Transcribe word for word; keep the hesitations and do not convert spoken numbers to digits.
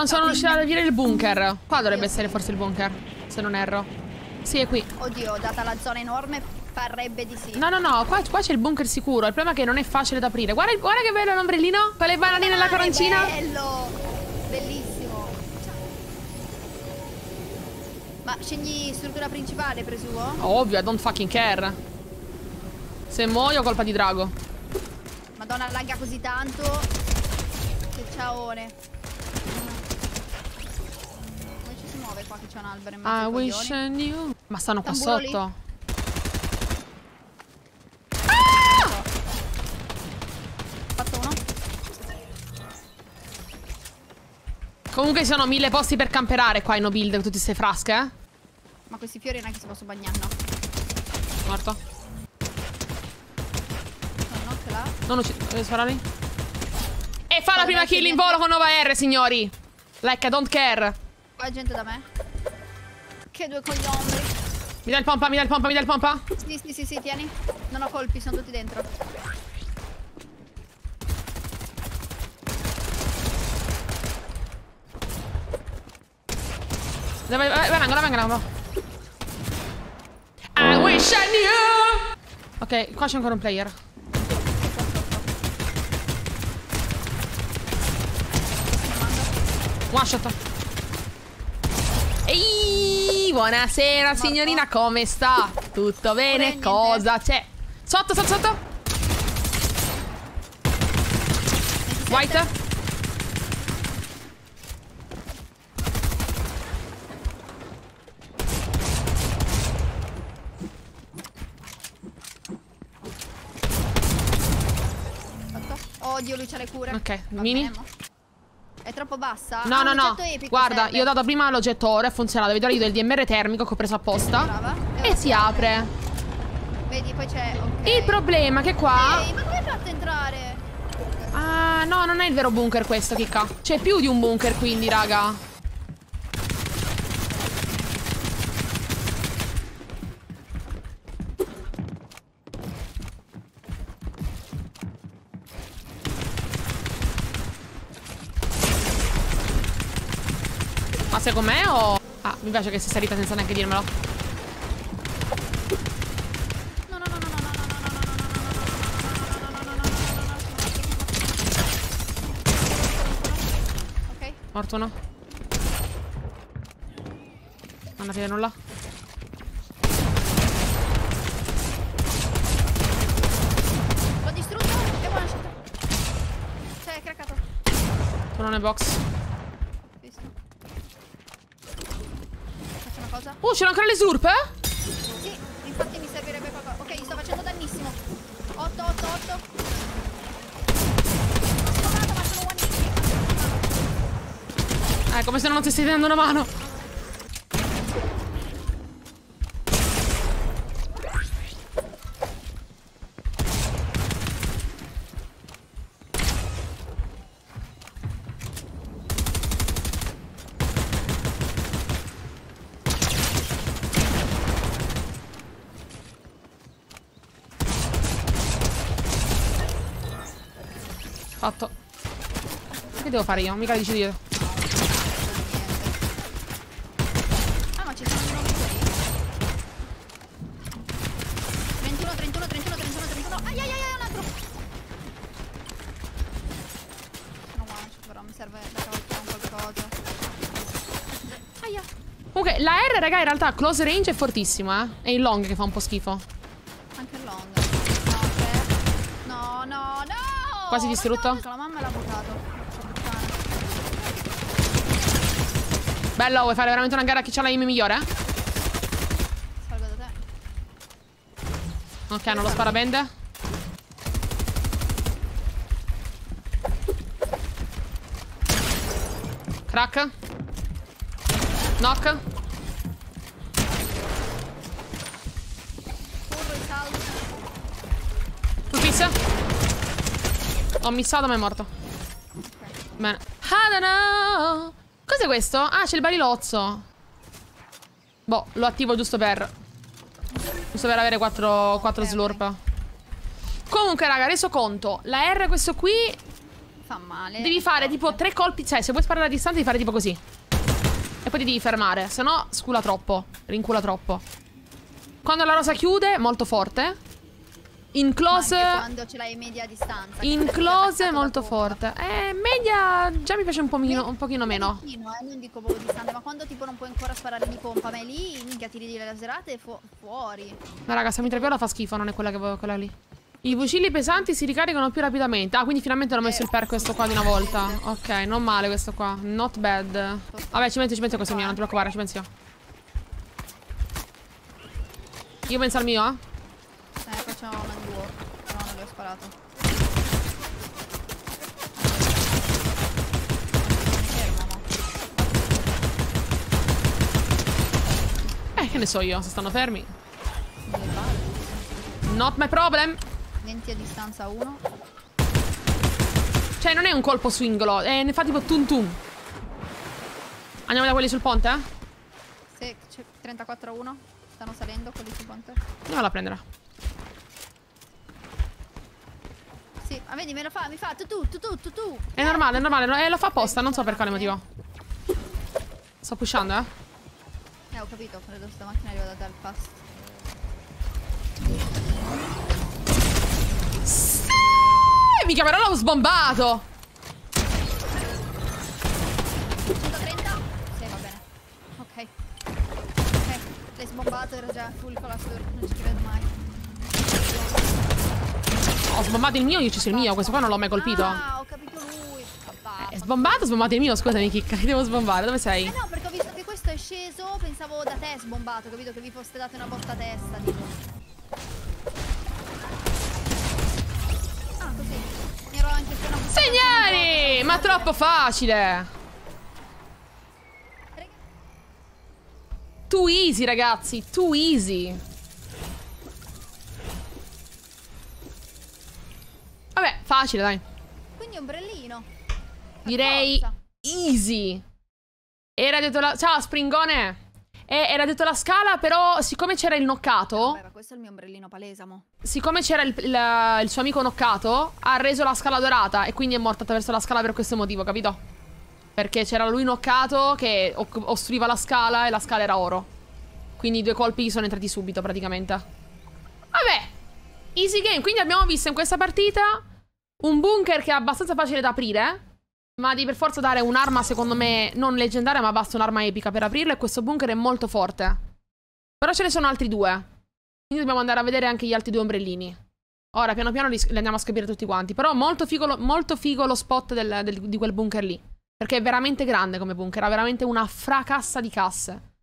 non sono riuscita a vedere il bunker. Qua dovrebbe essere forse il bunker, se non erro. Sì, è qui. Oddio, data la zona enorme, parrebbe di sì. No, no, no, qua, qua c'è il bunker sicuro. Il problema è che non è facile da aprire. Guarda, guarda che bello l'ombrellino con le bananine e la coroncina. Bello, bellissimo. Ma scegli struttura principale, presumo? Ovvio, I don't fucking care. Se muoio, colpa di drago. Madonna, lagga così tanto. Che ciaone. Come ci si muove qua che c'è un albero in mezzo I ai wish coglioni? I knew. Ma stanno qua Tamburo sotto. Ah! Fatto uno. Comunque ci sono mille posti per camperare qua in no build con tutte queste frasche, eh? Ma questi fiori non è che si possono bagnare, no? Morto. No, no, ce l'ha. Non uccidere. Devi sparare? E fa la Guarda, prima c'è kill in niente. volo con Nova R, signori. Like, I don't care. Qua è gente da me. Che due cogliombri. Mi dai il pompa, mi dai il pompa, mi dai il pompa? Sì, sì, sì, sì, tieni. Non ho colpi, sono tutti dentro. Dove, vai, vai, vengono, vengono. I wish I knew. Ok, qua c'è ancora un player. One shot. Ehi, buonasera signorina, come sta? Tutto bene? Cosa c'è? Sotto, sotto, sotto. White. Oddio, lui c'ha le cure. Ok, Va mini. bene, mo. È troppo bassa? No, Ah, no, un no. oggetto epico Guarda, serve. io ho dato prima l'oggetto oro, è funzionato. Vedo io del D M R termico che ho preso apposta. Brava. E si apre. Vedi, poi c'è... ok. Il problema è che qua... Ehi, ma come hai fatto a entrare? Ah, no, non è il vero bunker questo, chicca. C'è più di un bunker quindi, raga. Ma sei con me o... Ah, mi piace che sei salita senza neanche dirmelo. No, no, no, no, no, no, no, no, no, no, no, no, no, no, no, no, no. Ok. Morto uno. Non arriva nulla. L'ho distrutto e buona shot. Cioè, è craccato. Sono nel box. Visto. Faccio una cosa? Uh, c'erano ancora le slurp, eh? Sì, infatti mi servirebbe qualcosa. Ok, gli sto facendo dannissimo. otto, otto, otto. Non sono dato, ma sono one hit. Eh, come se non ti stai dando una mano. Fatto. Che devo fare io? Mica lo decido io. Ah, ma ci sono di nuovi qui. trentuno, trentuno, trentuno, trentuno, trentuno. Ai, ai, ai, ai, un altro. Sono one shot, però mi serve da cavalcare un qualcosa. Aia. Comunque, la R, raga, in realtà close range è fortissimo, eh. È il long che fa un po' schifo. Anche il long. No, tre. No, no, no. Quasi distrutto. La mamma l'ha bucato. Bello, vuoi fare veramente una gara a chi c'ha la aim migliore? Salgo da te. Ok, non lo spara bende. Crack. Knock. Corro e salto. Full piece. Ho missato ma è morto. Bene. I don't know. Cos'è questo? Ah, c'è il barilozzo. Boh, lo attivo giusto per Giusto per avere quattro Okay, slurp. Comunque raga, reso conto. La R questo qui fa male. Devi fare tipo tre colpi. Cioè, se vuoi sparare a distanza devi fare tipo così. E poi ti devi fermare. Se no, scula troppo. Rincula troppo. Quando la rosa chiude, molto forte. In close. Ma anche quando ce l'hai media distanza. In close è molto forte. Eh, media già mi piace un, po meno, un pochino meno. Vicino, eh, non dico proprio distante, ma quando tipo non puoi ancora sparare di pompa, ma è lì, minchia, tiri di laserate e fu fuori. Ma raga, sta mitragliola fa schifo, non è quella che volevo, quella lì. I fucili pesanti si ricaricano più rapidamente. Ah, quindi finalmente hanno messo il per questo qua di una volta. Ok, non male questo qua. Not bad. Vabbè, ci metto, ci metto questo mio, non ti preoccupare, ci penso io. Io penso al mio, eh. Eh, facciamo un duo. No, non le ho sparato. Eh, che ne so io, se stanno fermi. Not my problem. venti a distanza uno. Cioè, non è un colpo swingolo, eh, ne fa tipo tum tum. Andiamo da quelli sul ponte, eh? Sì, c'è trentaquattro a uno. Stanno salendo quelli sul ponte. Andiamo a prendere. Sì, ma vedi, me lo fa, mi fa tu tu tu tu tu tu. È normale, è normale, no, eh, lo fa apposta, non so per quale motivo. Sto pushando, eh. Eh, ho capito, credo sta macchina arriva da te al fast. Sì! Mica però l'ho sbombato. centotrenta? Sì, va bene. Ok. Ok, l'hai sbombato, era già full con la sur, non ci credo mai. Ho sbombato il mio, io ho ucciso il mio, questo qua non l'ho mai colpito. Ah, ho capito lui. È sbombato, sbombato il mio, scusami Chicca, che devo sbombare, dove sei? Eh no, perché ho visto che questo è sceso, pensavo da te sbombato, capito? Che vi foste date una botta a testa, tipo. Ah, così. Mi ero anche appena buttato. Segnali! Ma troppo facile! Too easy, ragazzi, too easy. Vabbè, facile, dai. Quindi ombrellino. Direi Forza. easy. Era detto la... Ciao, Springone. E era detto la scala, però siccome c'era il knockato... Vabbè, ma questo è il mio ombrellino palesamo. Siccome c'era il, il, il suo amico knockato, ha reso la scala dorata e quindi è morto attraverso la scala per questo motivo, capito? Perché c'era lui knockato che ostruiva la scala e la scala era oro. Quindi i due colpi sono entrati subito, praticamente. Vabbè. Easy game, quindi abbiamo visto in questa partita un bunker che è abbastanza facile da aprire, ma devi per forza dare un'arma, secondo me, non leggendaria, ma basta un'arma epica per aprirlo, e questo bunker è molto forte. Però ce ne sono altri due, quindi dobbiamo andare a vedere anche gli altri due ombrellini. Ora, piano piano li, li andiamo a scoprire tutti quanti. Però molto figo lo, molto figo lo spot del, del, di quel bunker lì, perché è veramente grande come bunker, ha veramente una fracassa di casse.